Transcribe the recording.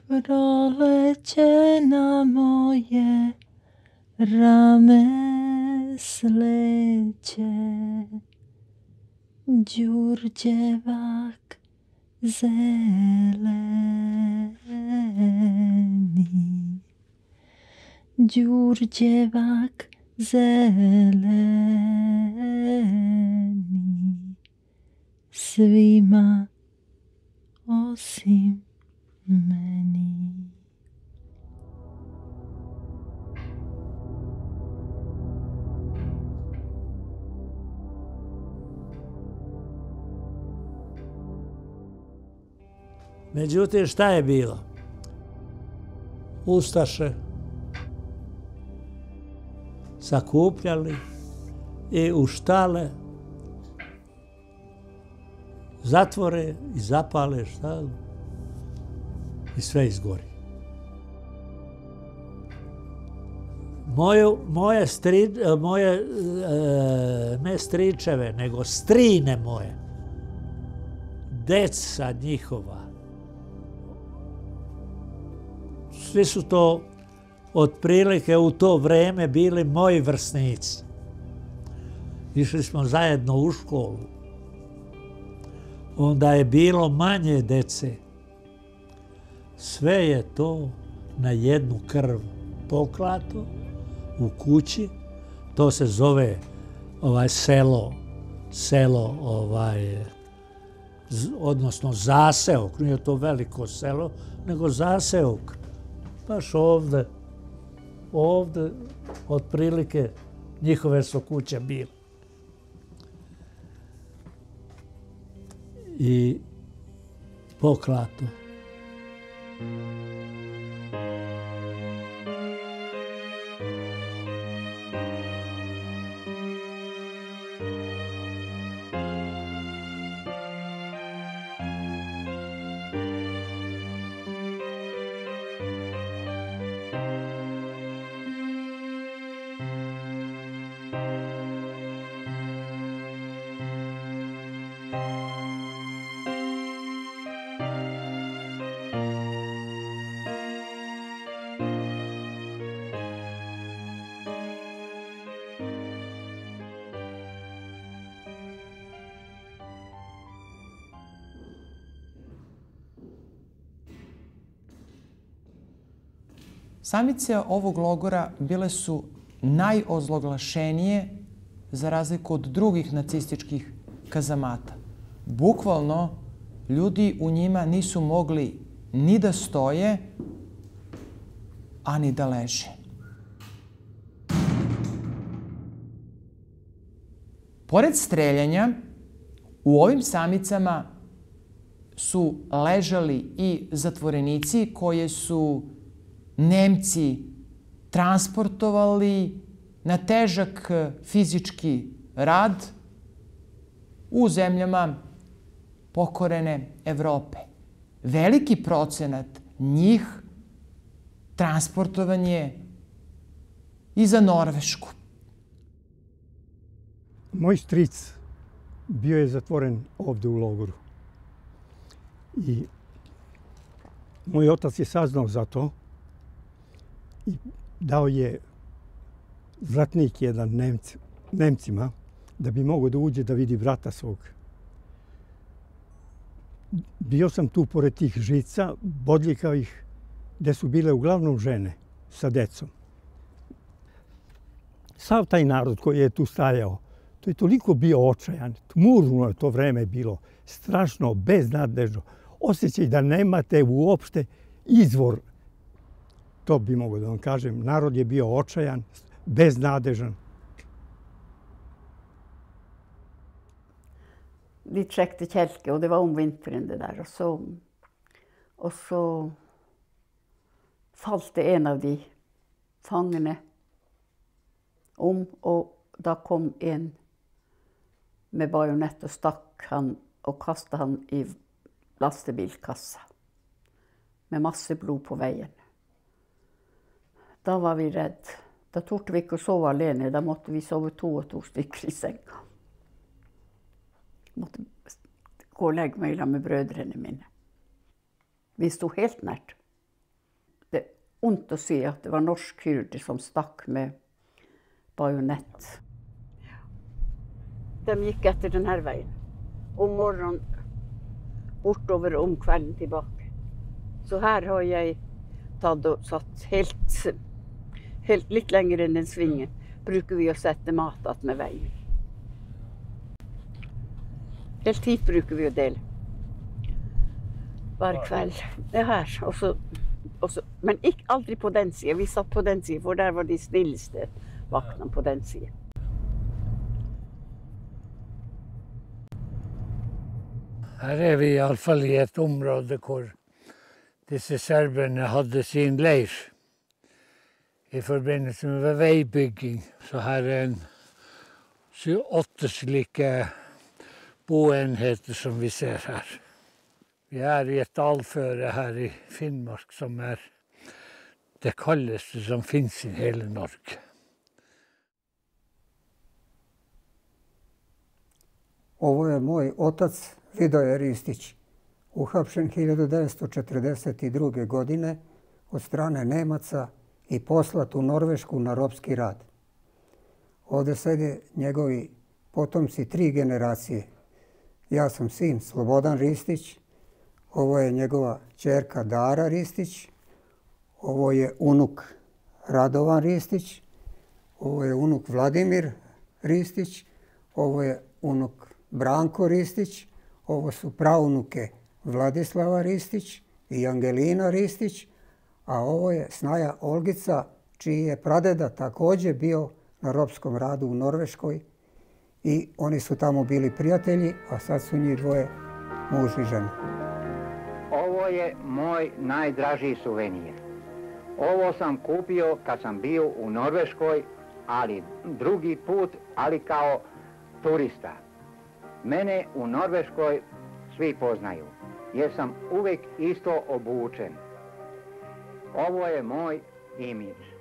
proleće moje rame sleće, đurđevak zeleni, đurđevak zeleni, svima osim meni. Međutim, šta je bilo? Ustaše sakupljali i u štale zatvore i zapale štalu i sve izgori. Ne stričeve, nego strine moje, deca njihova, svi su to otprilike u to vreme bili moji vrstnici. Išli smo zajedno u školu. Onda je bilo manje dece. Sve je to na jednu krv poklato u kući. To se zove selo, odnosno zaseok. Nije to veliko selo, nego zaseok. Baš ovde, otprilike, njihove su kuće bile. I poklato. Samice ovog logora bile su najozloglašenije za razliku od drugih nacističkih kazamata. Bukvalno, ljudi u njima nisu mogli ni da stoje, a ni da leže. Pored streljanja, u ovim samicama su ležali i zatvorenici koje su Nemci transportovali na težak fizički rad u zemljama pokorene Evrope. Veliki procenat njih transportovan je i za Norvešku. Moj stric bio je zatvoren ovde u logoru. I moj otac je saznao za to i dao je vratnik jedan Nemcima da bi mogao da uđe da vidi brata svog. Bio sam tu pored tih žica, bodljikao ih, gde su bile uglavnom žene sa decom. Sav taj narod koji je tu stajao, to je toliko bio očajan, tmurno je to vreme bilo, strašno, beznadležno, osjećaj da nemate uopšte izvor. To bi mogo da vam kažem, narod je bio očajan, beznadežan. Vi träckte kälke och det var om vintern det där. Och så falte en av de fangene om, och da kom en med bajonett och stakk han och kastade han i lastebilkassa med masse blod på veien. Da var vi redd. Da torde vi ikke å sove alene, da måtte vi sove to og to stykker i senga. Måtte gå og legge meg sammen med brødrene mine. Vi stod helt nært. ondt å si at det var norsk-kyrder som stakk med bajonett. De gikk etter denne veien. Om morgenen bortover, om kvelden tilbake. Så her har jeg tatt og satt helt litt lenger enn den svingen. Bruker vi å sette mat att med veien. Helt hit bruker vi å dele. Hver kveld. Det her. Men ikke aldri på den siden. Vi satt på den siden, for der var de snilleste vaktene på den siden. Her er vi i alle fall i et område hvor disse serberne hadde sin leir i forbindelse med veibygging. Så her er 28 slike boenheter som vi ser her. Vi er i et dalføre her i Finnmark som er det kaldeste som finnes i hele Norge. Ovo je moj otac Vidoje Ristić, uhapšen 1942. godine od strane Nemaca i poslat u Norvešku na ropski rad. Ovdje sede njegovi potomci 3 generacije. Ja sam sin Slobodan Ristić, ovo je njegova ćerka Dara Ristić, ovo je unuk Radovan Ristić, ovo je unuk Vladimir Ristić, ovo je unuk Branko Ristić, ovo su praunuke Vladislava Ristić i Angelina Ristić, a ovo je snaja Olgica, čiji je pradeda također bio na ropskom radu u Norveškoj i oni su tamo bili prijatelji, a sad su njih dvoje muž i žena. Ovo je moj najdražiji suvenir. Ovo sam kupio kad sam bio u Norveškoj, ali drugi put, ali kao turista. Mene u Norveškoj svi poznaju, jer sam uvijek isto obučen. Ovo je moj imidž.